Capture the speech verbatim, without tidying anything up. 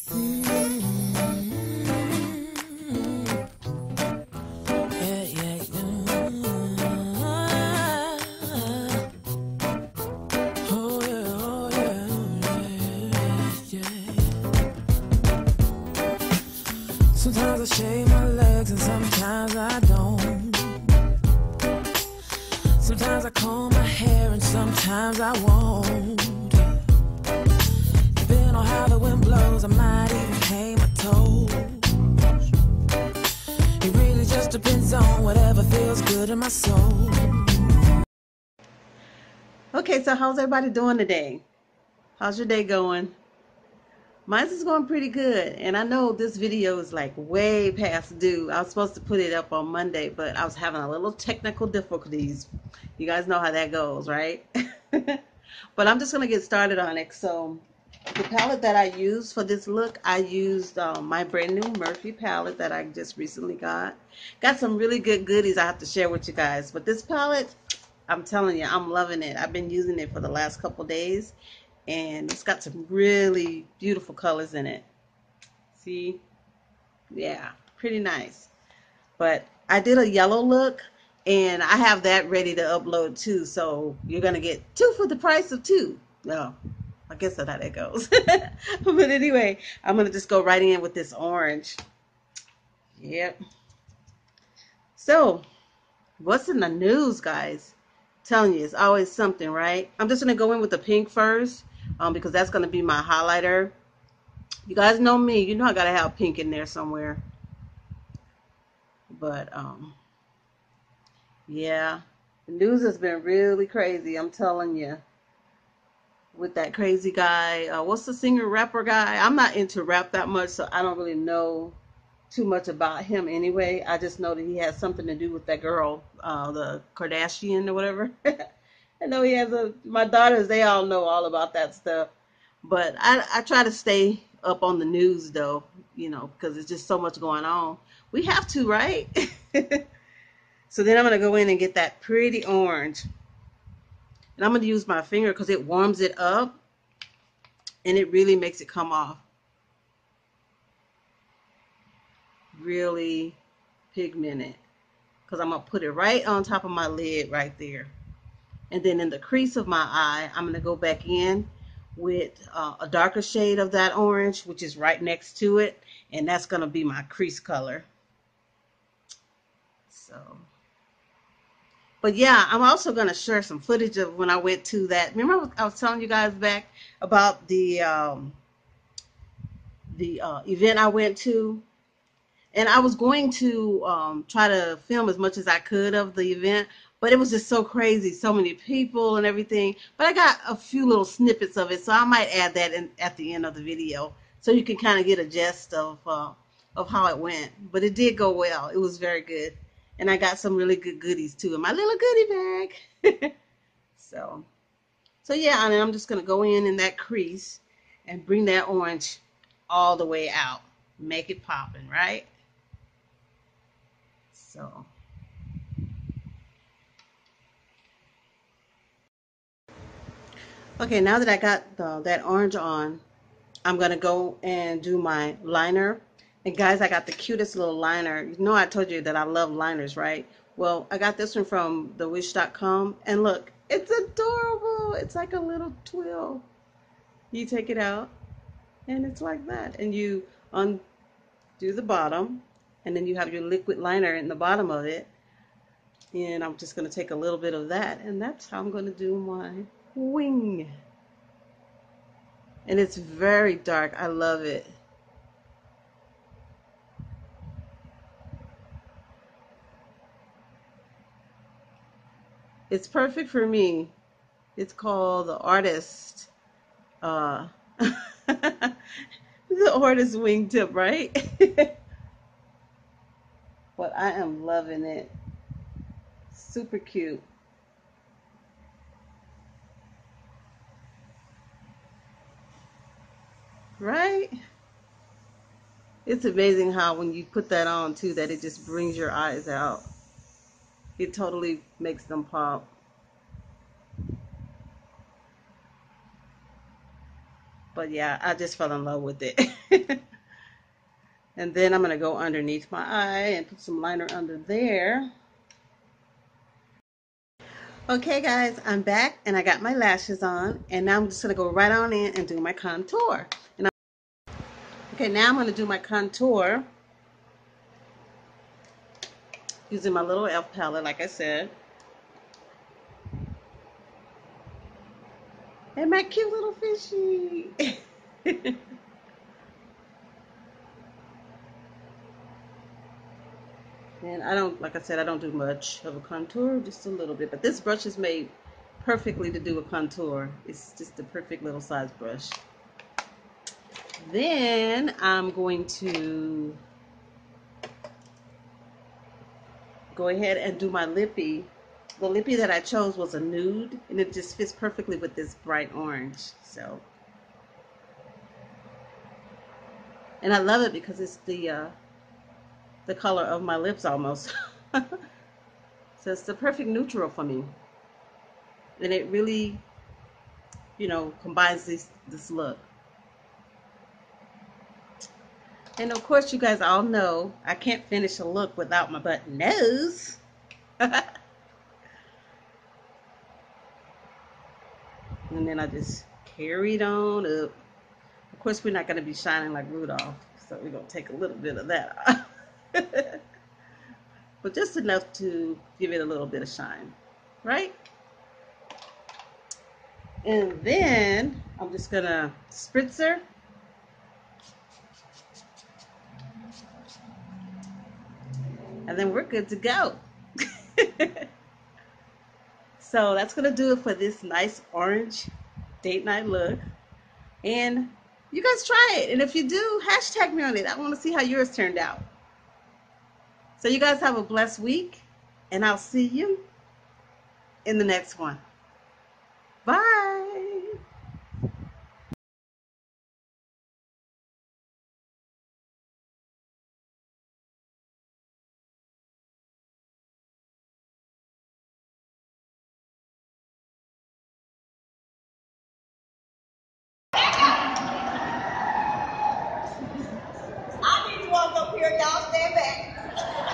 Sometimes I shave my legs and sometimes I don't. Sometimes I comb my hair and sometimes I won't. Depending on how the wind blows, I might even paint my toes. It really just depends on whatever feels good in my soul. Okay, so how's everybody doing today? How's your day going? Mine's is going pretty good, and I know this video is like way past due. I was supposed to put it up on Monday, but I was having a little technical difficulties. You guys know how that goes, right? But I'm just going to get started on it. So the palette that I used for this look, I used um, my brand new Murphy palette that I just recently got. Got some really good goodies I have to share with you guys. But this palette, I'm telling you, I'm loving it. I've been using it for the last couple days. And it's got some really beautiful colors in it. See? Yeah, pretty nice. But I did a yellow look, and I have that ready to upload too. So you're going to get two for the price of two. No, I guess that's how that goes. But anyway, I'm going to just go right in with this orange. Yep. So, what's in the news, guys? I'm telling you, it's always something, right? I'm just going to go in with the pink first. Um, because that's going to be my highlighter. You guys know me. You know I got to have pink in there somewhere. But, um, yeah. The news has been really crazy, I'm telling you. With that crazy guy. Uh, what's the singer, rapper guy? I'm not into rap that much, so I don't really know too much about him anyway. I just know that he has something to do with that girl, uh, the Kardashian or whatever. I know he has a, my daughters, they all know all about that stuff. But I, I try to stay up on the news, though, you know, because there's just so much going on. We have to, right? So then I'm going to go in and get that pretty orange. And I'm going to use my finger because it warms it up. And it really makes it come off. Really pigmented. Because I'm going to put it right on top of my lid right there. And then in the crease of my eye, I'm going to go back in with uh, a darker shade of that orange, which is right next to it. And that's going to be my crease color. So, but yeah, I'm also going to share some footage of when I went to that. Remember I was telling you guys back about the, um, the uh, event I went to? And I was going to um, try to film as much as I could of the event, but it was just so crazy, so many people and everything. But I got a few little snippets of it, so I might add that in, at the end of the video, so you can kind of get a gist of uh, of how it went. But it did go well. It was very good, and I got some really good goodies too in my little goodie bag. so, so yeah, and I'm just gonna go in in that crease and bring that orange all the way out, make it popping, right? So, okay, now that I got the, that orange on, I'm going to go and do my liner. And guys, I got the cutest little liner. You know I told you that I love liners, right? Well, I got this one from the wish dot com. And look, it's adorable. It's like a little twill. You take it out, and it's like that. And you undo the bottom, and then you have your liquid liner in the bottom of it. And I'm just going to take a little bit of that, and that's how I'm going to do my wing. And it's very dark. I love it. It's perfect for me. It's called the artist, uh, the artist wingtip, right? But I am loving it. Super cute. Right? It's amazing how when you put that on too, that it just brings your eyes out. It totally makes them pop. But yeah, I just fell in love with it. And then I'm going to go underneath my eye and put some liner under there. Okay guys, I'm back and I got my lashes on, and now I'm just going to go right on in and do my contour. And I'm, okay, now I'm going to do my contour using my little elf palette, like I said. And my cute little fishy. And I don't, like I said, I don't do much of a contour, just a little bit. But this brush is made perfectly to do a contour. It's just the perfect little size brush. Then I'm going to go ahead and do my lippy. The lippy that I chose was a nude, and it just fits perfectly with this bright orange. So, and I love it because it's the uh, the color of my lips almost. So it's the perfect neutral for me, and it really, you know, combines this this look. And of course, you guys all know I can't finish a look without my button nose. And then I just carried on up. Of course, we're not going to be shining like Rudolph, so we're going to take a little bit of that off. But just enough to give it a little bit of shine, right? And then I'm just going to spritzer. And then we're good to go. So that's going to do it for this nice orange date night look. And you guys try it. And if you do, hashtag me on it. I want to see how yours turned out. So you guys have a blessed week. And I'll see you in the next one. Bye. I need to walk up here. Y'all stand back.